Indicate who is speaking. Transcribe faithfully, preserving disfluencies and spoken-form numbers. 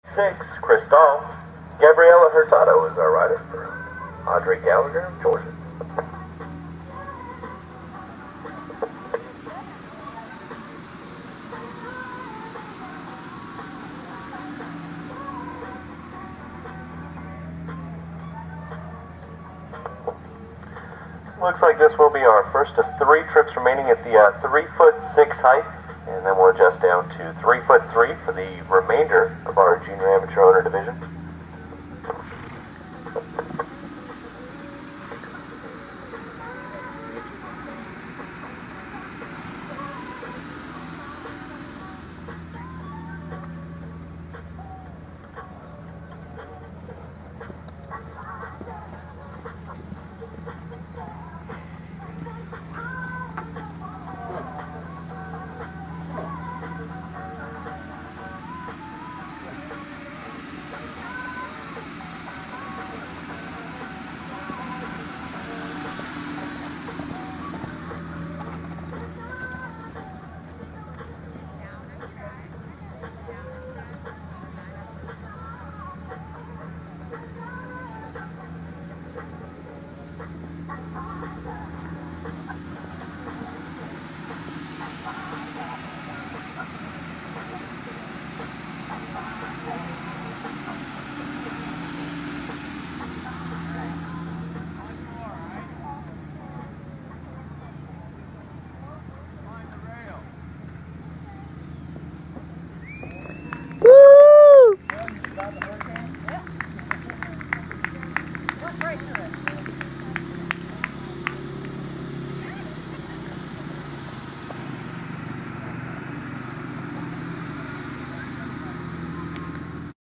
Speaker 1: Six, Cristal. Gabriela Hurtado is our rider for Audrey Gallagher of Georgia. Looks like this will be our first of three trips remaining at the uh, three foot six height, and then we'll adjust down to three foot three for the remainder of our junior amateur owner division.